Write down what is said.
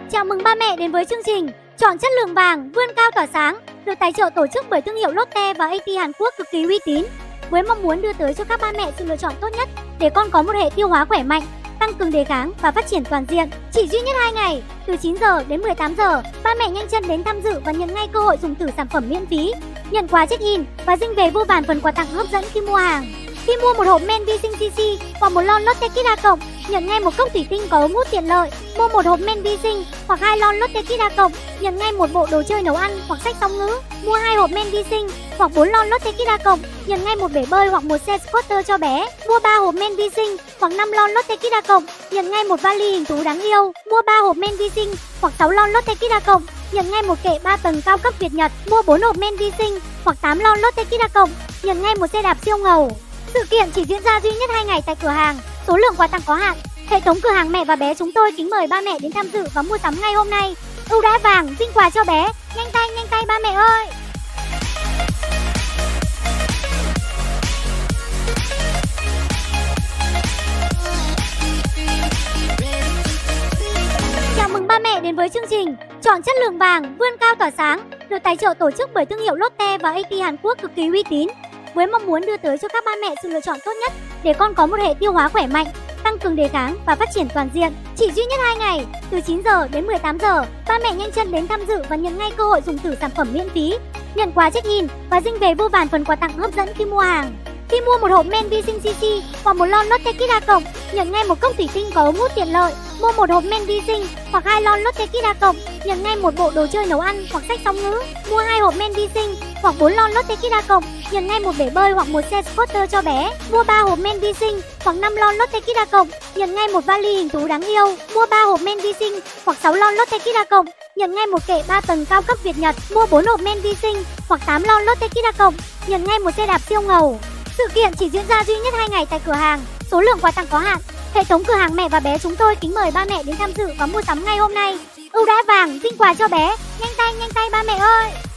Chào mừng ba mẹ đến với chương trình Chọn chất lượng vàng, vươn cao tỏa sáng, được tài trợ tổ chức bởi thương hiệu Lotte và AT Hàn Quốc cực kỳ uy tín, với mong muốn đưa tới cho các ba mẹ sự lựa chọn tốt nhất để con có một hệ tiêu hóa khỏe mạnh, tăng cường đề kháng và phát triển toàn diện. Chỉ duy nhất 2 ngày, từ 9 giờ đến 18 giờ, ba mẹ nhanh chân đến tham dự và nhận ngay cơ hội dùng thử sản phẩm miễn phí, nhận quà check-in và dinh về vô vàn phần quà tặng hấp dẫn khi mua hàng. Khi mua một hộp men vi sinh CC hoặc một lon Lotte Kit A cộng, nhận ngay một cốc thủy tinh có ống hút tiện lợi. Mua một hộp men vi sinh hoặc 2 lon Lotte Kit A cộng, nhận ngay một bộ đồ chơi nấu ăn hoặc sách song ngữ. Mua 2 hộp men vi sinh hoặc 4 lon Lotte Kit A cộng, nhận ngay một bể bơi hoặc một xe scooter cho bé. Mua 3 hộp men vi sinh hoặc 5 lon Lotte Kit A cộng, nhận ngay một vali hình thú đáng yêu. Mua 3 hộp men vi sinh hoặc 6 lon Lotte Kit A cộng, nhận ngay một kệ 3 tầng cao cấp Việt Nhật. Mua 4 hộp men vi sinh hoặc 8 lon Lotte Kit A cộng, nhận ngay một xe đạp siêu ngầu. Sự kiện chỉ diễn ra duy nhất 2 ngày tại cửa hàng, số lượng quà tặng có hạn. Hệ thống cửa hàng Mẹ và Bé chúng tôi kính mời ba mẹ đến tham dự và mua sắm ngay hôm nay. Ưu đãi vàng, dinh quà cho bé. Nhanh tay ba mẹ ơi! Chào mừng ba mẹ đến với chương trình Chọn chất lượng vàng, vươn cao tỏa sáng, được tài trợ tổ chức bởi thương hiệu Lotte và AT Hàn Quốc cực kỳ uy tín, với mong muốn đưa tới cho các ba mẹ sự lựa chọn tốt nhất để con có một hệ tiêu hóa khỏe mạnh, tăng cường đề kháng và phát triển toàn diện. Chỉ duy nhất 2 ngày, từ 9 giờ đến 18 giờ, ba mẹ nhanh chân đến tham dự và nhận ngay cơ hội dùng thử sản phẩm miễn phí, nhận quà check-in và dinh về vô vàn phần quà tặng hấp dẫn khi mua hàng. Khi mua một hộp men vi sinh CC hoặc một lon Lotte Kit A cộng, nhận ngay một cốc thủy tinh có ống hút tiện lợi. Mua một hộp men vi sinh hoặc 2 lon Lotte Kit A cộng, nhận ngay một bộ đồ chơi nấu ăn hoặc sách song ngữ. Mua 2 hộp men vi sinh hoặc 4 lon Lotte Kit A cộng, nhận ngay một bể bơi hoặc một xe scooter cho bé. Mua 3 hộp men vi sinh hoặc 5 lon Lotte Kit A cộng, nhận ngay một vali hình thú đáng yêu. Mua 3 hộp men vi sinh hoặc 6 lon Lotte Kit A cộng, nhận ngay một kệ 3 tầng cao cấp Việt Nhật. Mua 4 hộp men vi sinh hoặc 8 lon Lotte Kit A cộng, nhận ngay một xe đạp siêu ngầu. Sự kiện chỉ diễn ra duy nhất 2 ngày tại cửa hàng, số lượng quà tặng có hạn. Hệ thống cửa hàng Mẹ và Bé chúng tôi kính mời ba mẹ đến tham dự và mua sắm ngay hôm nay. Ưu đãi vàng, dinh quà cho bé. Nhanh tay ba mẹ ơi!